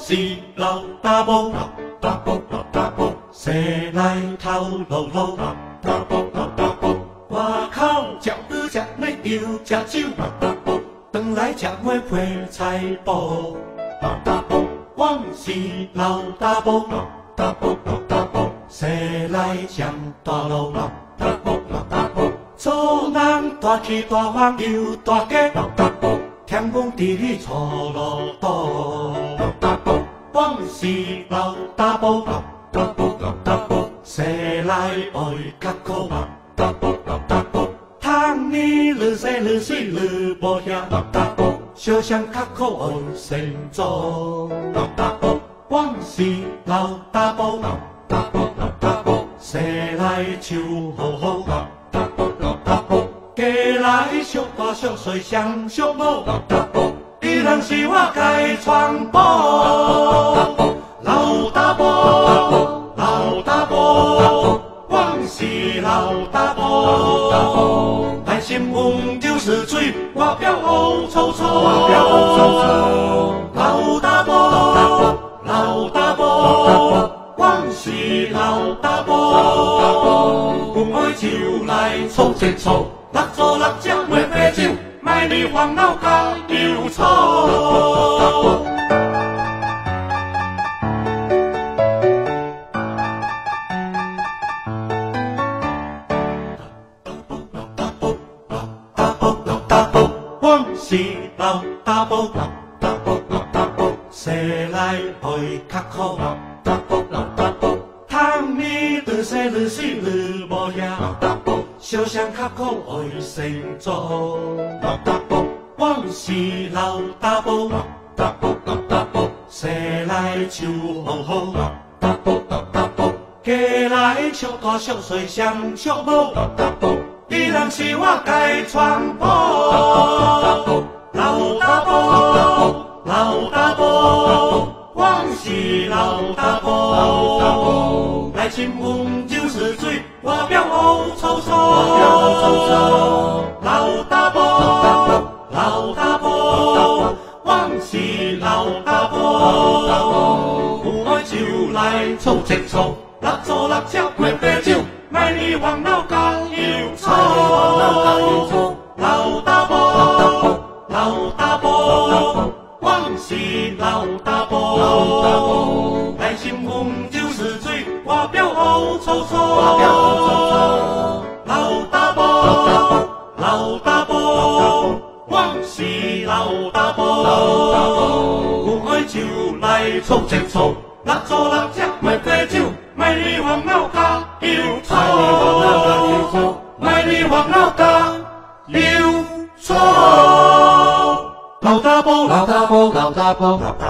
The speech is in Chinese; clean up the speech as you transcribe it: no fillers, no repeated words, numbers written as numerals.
是老大伯，老大伯，老大伯，西来头路路，老大伯，老大伯，外口食鱼食奶油食酒，老大伯，转来食糜配菜脯，老大伯，我是老大伯，老大伯，老大伯，西来上大路，老大伯，老大伯，做人大气大方又大家，老大伯。天公地理错路多，老大伯，我是老大伯，老大伯，老大伯，西来爱较苦，老大伯，老大伯，汤你愈洗愈水愈无遐，老大伯，小香较苦爱先做，老大伯，我是老大伯，老大伯，老大伯，西来手好好，老大伯，老大伯。家来小大小细上小母，老大伯，伊人是我家传宝，老大伯，老大伯，我是老大伯，来新闻就是水，我表乌粗粗，老大伯，老大伯，我是老大伯，有爱就来凑一凑。六做六只袂白酒，卖你烦恼甲忧愁。老大伯，我是老大伯，老大伯，老大伯，西来会较苦，老大伯，老大伯，汤你愈洗愈水愈无遐，老大伯。小香较苦爱先做，老大伯，我是老大伯，老大伯，老大伯，西来手好好，老大伯，老大伯，家来小大小细上小母，老大伯，伊人是我家传宝，老大伯，老大伯，我是老大伯，来新闻就是水。我表乌粗粗，老大伯，老大伯，我是老大伯，有爱就来凑一凑，六做六只袂白酒，卖你烦恼甲忧愁。老大伯，老大伯，我是老大伯，来新闻就是水，我表乌粗粗。老大伯，老大伯，我是老大伯，有爱就来凑一凑，六做六只袂白酒，卖你烦恼甲忧愁，卖你烦恼甲忧愁。老大伯，老大伯，老大伯。